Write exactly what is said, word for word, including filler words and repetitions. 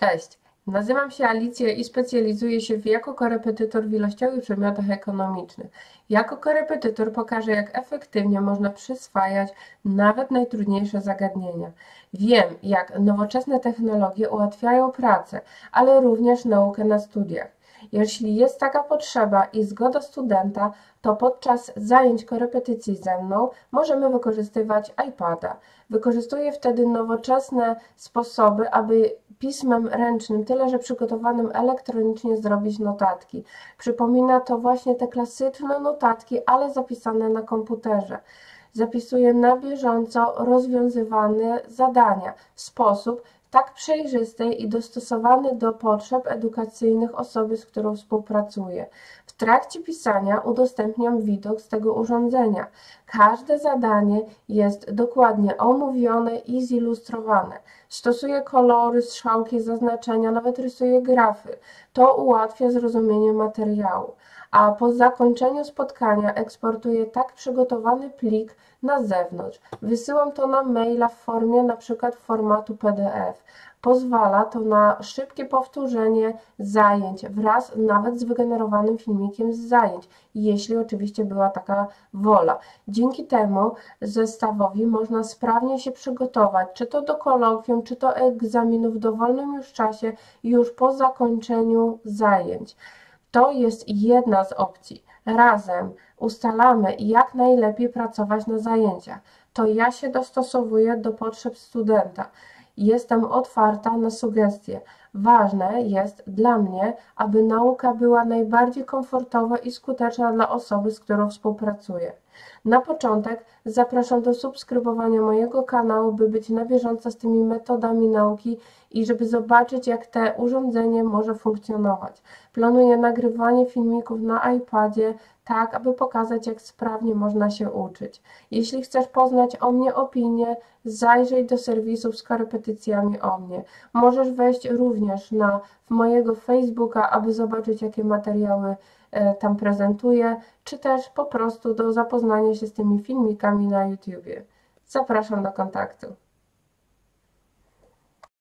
Cześć, nazywam się Alicja i specjalizuję się w, jako korepetytor w ilościowych przedmiotach ekonomicznych. Jako korepetytor pokażę, jak efektywnie można przyswajać nawet najtrudniejsze zagadnienia. Wiem, jak nowoczesne technologie ułatwiają pracę, ale również naukę na studiach. Jeśli jest taka potrzeba i zgoda studenta, to podczas zajęć korepetycji ze mną możemy wykorzystywać iPada. Wykorzystuję wtedy nowoczesne sposoby, aby pismem ręcznym, tyle że przygotowanym elektronicznie, zrobić notatki. Przypomina to właśnie te klasyczne notatki, ale zapisane na komputerze. Zapisuję na bieżąco rozwiązywane zadania w sposób tak przejrzysty i dostosowany do potrzeb edukacyjnych osoby, z którą współpracuję. W trakcie pisania udostępniam widok z tego urządzenia. Każde zadanie jest dokładnie omówione i zilustrowane. Stosuję kolory, strzałki, zaznaczenia, nawet rysuję grafy. To ułatwia zrozumienie materiału. A po zakończeniu spotkania eksportuję tak przygotowany plik na zewnątrz. Wysyłam to na maila w formie np. formatu P D F. Pozwala to na szybkie powtórzenie zajęć wraz nawet z wygenerowanym filmikiem z zajęć, jeśli oczywiście była taka wola. Dzięki temu zestawowi można sprawnie się przygotować, czy to do kolokwium, czy to egzaminu w dowolnym już czasie, już po zakończeniu zajęć. To jest jedna z opcji. Razem ustalamy, jak najlepiej pracować na zajęciach. To ja się dostosowuję do potrzeb studenta. Jestem otwarta na sugestie. Ważne jest dla mnie, aby nauka była najbardziej komfortowa i skuteczna dla osoby, z którą współpracuję. Na początek zapraszam do subskrybowania mojego kanału, by być na bieżąco z tymi metodami nauki i żeby zobaczyć, jak te urządzenie może funkcjonować. Planuję nagrywanie filmików na iPadzie, tak aby pokazać, jak sprawnie można się uczyć. Jeśli chcesz poznać o mnie opinię, zajrzyj do serwisów z korepetycjami o mnie. Możesz wejść również na mojego Facebooka, aby zobaczyć, jakie materiały tam prezentuję, czy też po prostu do zapoznania się z tymi filmikami na YouTubie. Zapraszam do kontaktu.